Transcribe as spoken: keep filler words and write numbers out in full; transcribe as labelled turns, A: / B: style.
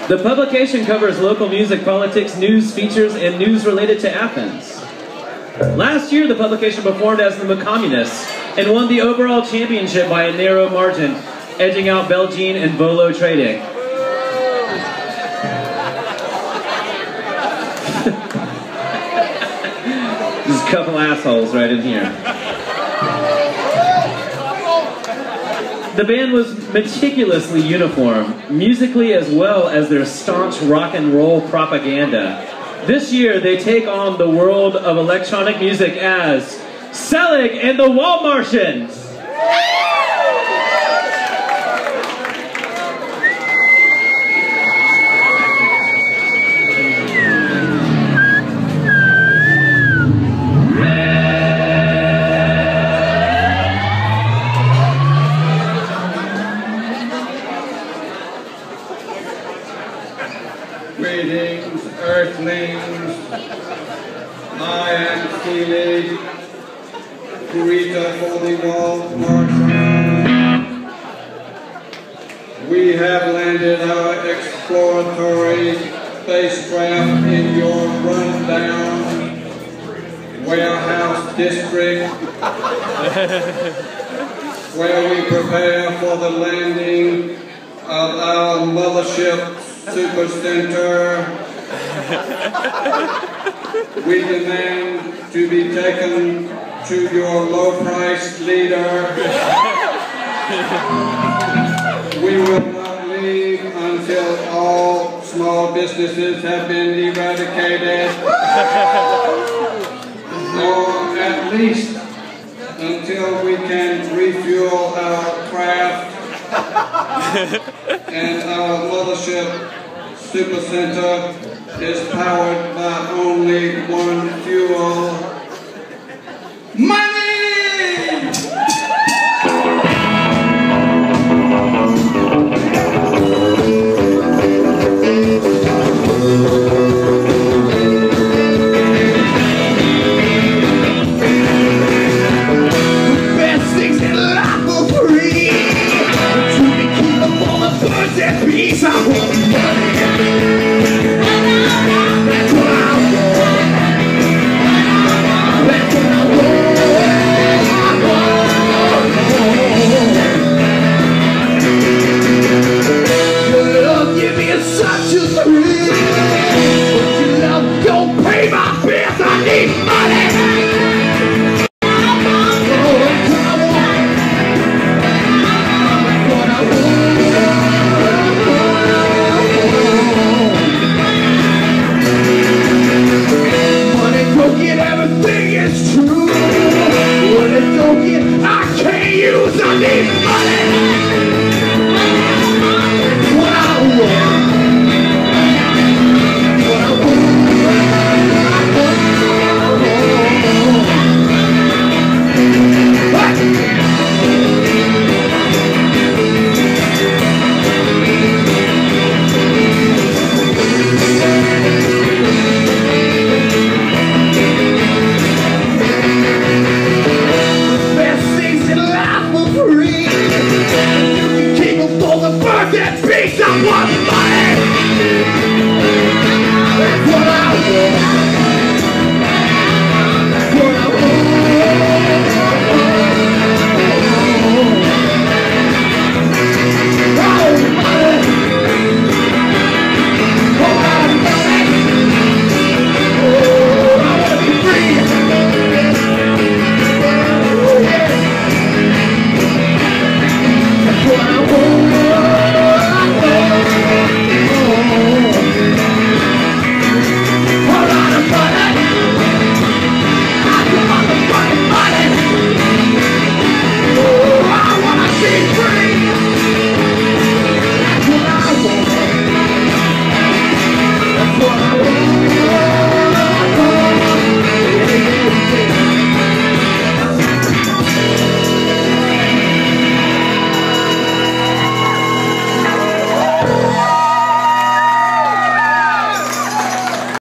A: The publication covers local music, politics, news, features, and news related to Athens. Last year, the publication performed as the Communists and won the overall championship by a narrow margin, edging out Belgian and Volo Trading. There's a couple assholes right in here. The band was meticulously uniform, musically as well as their staunch rock and roll propaganda. This year, they take on the world of electronic music as Selig and the Wall Martians.
B: Greetings, Earthlings. I am Selig, Kurita for the Wall Martian. We have landed our exploratory spacecraft in your rundown warehouse district, where we prepare for the landing of our mothership Super Center. We demand to be taken to your low-priced leader. We will not leave until all small businesses have been eradicated, or at least until we can refuel our craft and our mothership Super Center is powered by only one fuel: money! Best things in life are free. To be keep up all the birds and bees. I want money. That's what I want. That's what I want. Your love give me a such a thrill, but your love don't pay my bills. I need money. That beats up one